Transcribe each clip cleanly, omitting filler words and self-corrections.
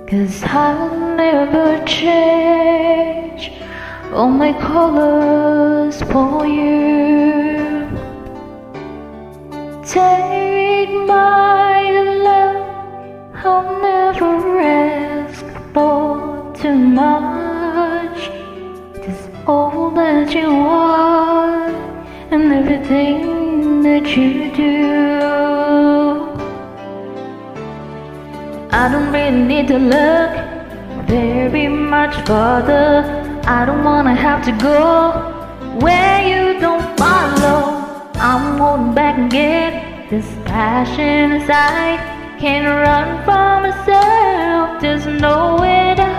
'Cause I'll never change all my colors for you. Take my love, I'll never ask for too much. 'Cause all that you are and everything that you do, I don't really need to look very much further. I don't wanna have to go where you don't follow. I'm holding back and get this passion inside. Can't run from myself, there's nowhere to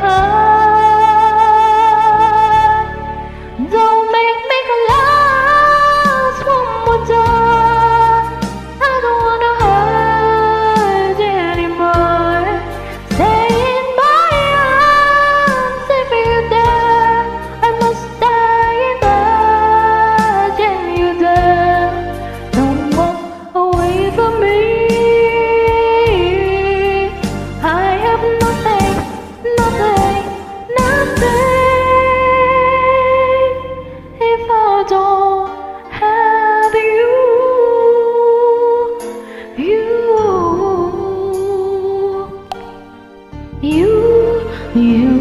hide. Don't make me collapse one more time. I don't wanna hurt anymore. Stay in my arms if you're there. I must die imagine you there. Don't walk away from me. I have nothing, nothing, nothing if I don't have you, you, you, you.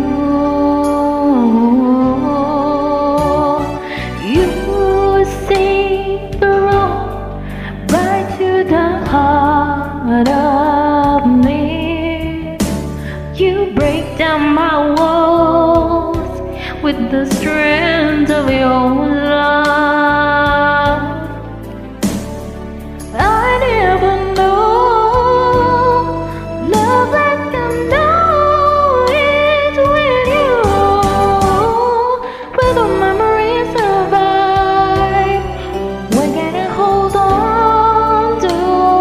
You see through right to the heart of me. You break down my walls with the strength of your love. I never know love like I know it with you. Where the memories survive, when can I hold on to?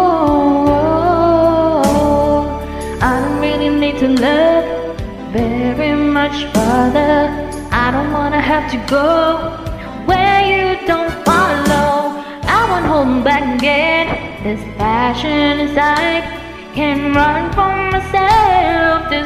I don't really need to look very much further. I don't wanna have to go where you don't follow. I won't hold back again. This passion inside can't run from myself.